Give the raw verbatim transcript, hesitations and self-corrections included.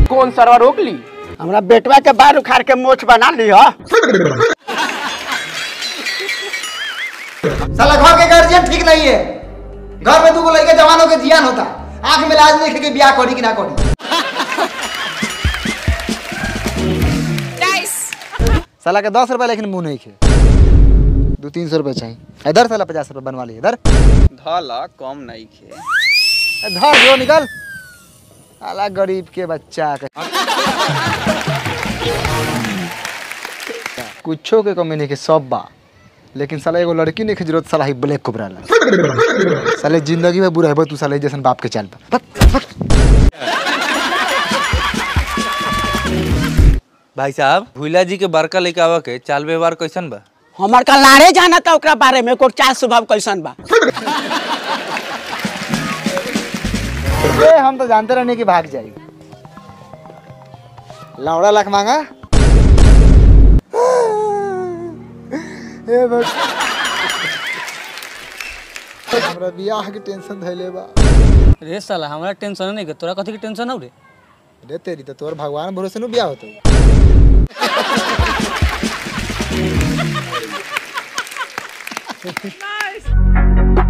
कौन सरवा रोक ली? हमरा बेटवा के बाल उखाड़ के मोछ बना ली हो। साला घर के गार्जियन ठीक नहीं है। घर में दूगो लड़के जवानों के जियान होता, आंख में लाज नहीं के ब्याह करी कि ना करी। साला के दस रुपए लेकिन मुंह नहीं खे, दो तीन सौ रुपए चाहिए। इधर साला पचास रुपए बनवा लिए इधर। धाला कम नहीं खे, धर जो निकल। साला गरीब के बच्चा के कुछो के कमी नहीं के सब बा, लेकिन साला एगो लड़की नहीं के जरूरत। साला ही ब्लैक कोबरा ला साले जिंदगी में बुरा है तू साले जैसन बाप के चाल बा। भाई साहब भूला जी के बड़का लेके आवा के चाल व्यवहार कैसन बा? हमार का लारे जाना था ओकरा बारे में, को चाल स्वभाव कैसन बा। ए, हम तो जानते रहने की भाग जाएगी। लौड़ा लाख मांगा। ए बस हमरा बियाह के टेंशन धइले बा। रे साला हमरा टेंशन नहीं के, तोरा कथी के टेंशन हो रे? रे तेरी तो तोर भगवान भरोसे नु बियाह होतो। Nice.